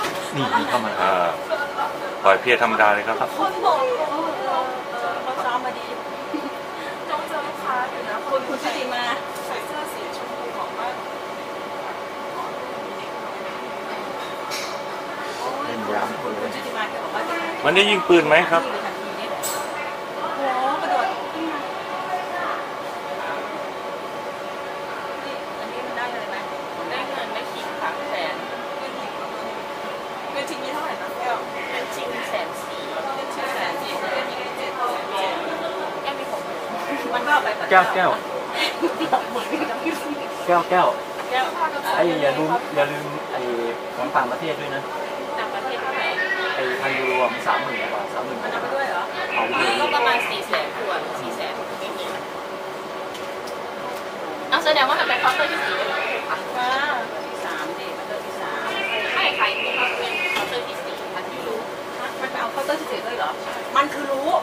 นี่เข้ามาปล่อยเพียรธรรมดาเลยครับคนบอกเขาซ้อมมาดีจ้องเจอลูกค้าอยู่นะคุณชุติมาใส่เสื้อสีชมพูบอกว่าเล่นยามคนเลยวันนี้ยิงปืนไหมครับโอ้กระโดดอันนี้มันได้เลยไหมได้เงินไม่คิดค่ะแสนเงินจริงนี่เท่าไหร่นะแก้วเงินจริง140,000เงินจริง140,000เงินจริง700,000แก้วมีผมมันก็ไปแก้วไอ้อย่าลืมไอ้ของต่างประเทศด้วยนะต่างประเทศเท่าไหร่ไอ้พันยูมัน30,000 กว่า30,000 มันเอาไปด้วยเหรอก็ประมาณ400,000ขวด400,000เอาแสดงว่ามันเป็นเคาน์เตอร์ที่4เลยค่ะว่าที่3ดิเคาน์เตอร์ที่3ใครที่เขาเป็นเคาน์เตอร์ที่4ค่ะที่รู้มันไปเอาเคาน์เตอร์ที่4ด้วยเหรอมันคือรู้